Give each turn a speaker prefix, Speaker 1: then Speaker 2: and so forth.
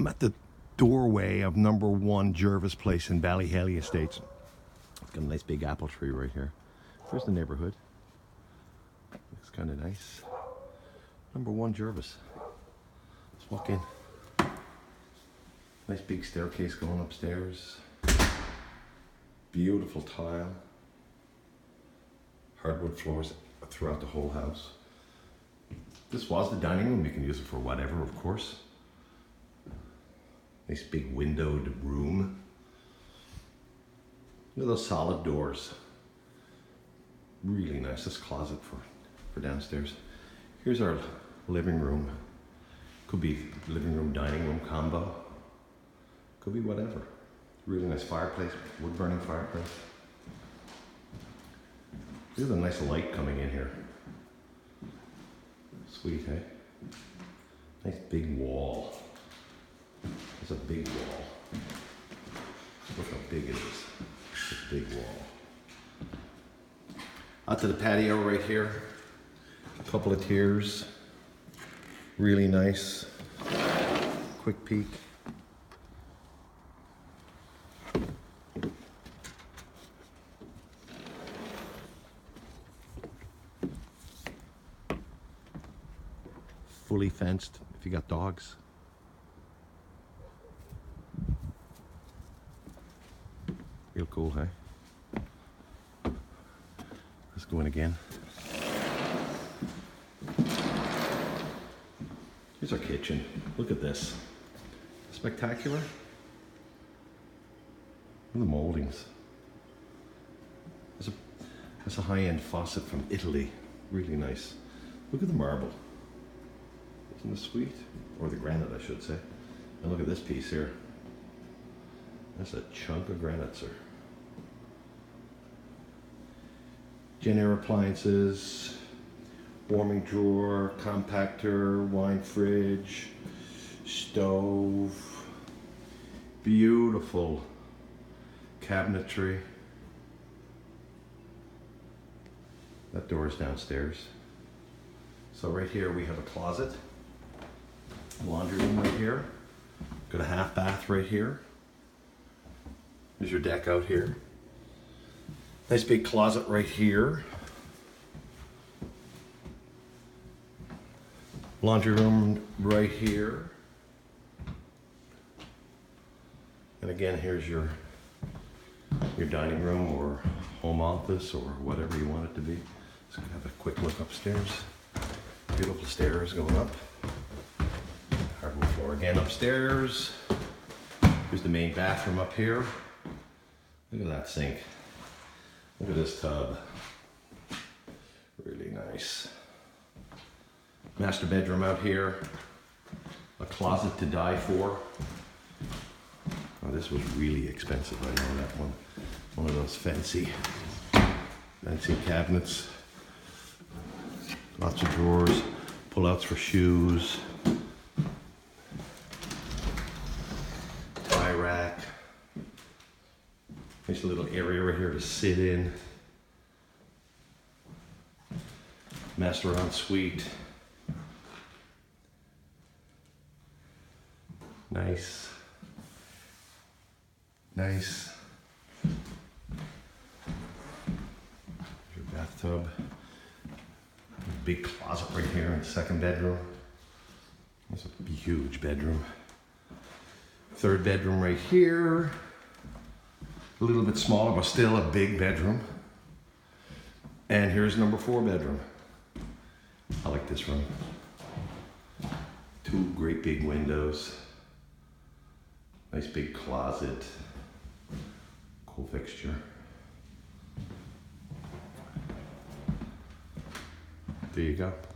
Speaker 1: I'm at the doorway of number 1 Jervis Place in Ballyhelly Estates. It's got a nice big apple tree right here. There's the neighborhood. Looks kind of nice. Number 1 Jervis. Let's walk in. Nice big staircase going upstairs. Beautiful tile. Hardwood floors throughout the whole house. This was the dining room. You can use it for whatever, of course. Nice big windowed room. Look at those solid doors. Really nice. This closet for downstairs. Here's our living room. Could be living room, dining room combo. Could be whatever. Really nice fireplace, wood burning fireplace. There's a nice light coming in here. Sweet, eh? Nice big wall. It's a big wall. Look how big it is. It's a big wall. Out to the patio right here. A couple of tiers. Really nice. Quick peek. Fully fenced if you got dogs. Real cool, hey? Let's go in again. Here's our kitchen. Look at this. Spectacular. Look at the moldings. That's a high-end faucet from Italy. Really nice. Look at the marble. Isn't this sweet? Or the granite, I should say. And look at this piece here. That's a chunk of granite, sir. Jenn-Air appliances, warming drawer, compactor, wine fridge, stove, beautiful cabinetry. That door is downstairs. So right here we have a closet, laundry room right here, got a half bath right here. There's your deck out here. Nice big closet right here. Laundry room right here. And again, here's your dining room or home office or whatever you want it to be. Let's have a quick look upstairs. Beautiful stairs going up. Hardwood floor again upstairs. Here's the main bathroom up here. Look at that sink. Look at this tub. Really nice. Master bedroom out here. A closet to die for. Oh, this was really expensive, I know that one. One of those fancy cabinets. Lots of drawers, pull-outs for shoes. Tie rack. Nice little area right here to sit in. Master ensuite. Nice. Nice. Your bathtub. Big closet right here in the second bedroom. It's a huge bedroom. Third bedroom right here. A little bit smaller, but still a big bedroom. And here's number 4 bedroom. I like this room. 2 great big windows. Nice big closet. Cool fixture. There you go.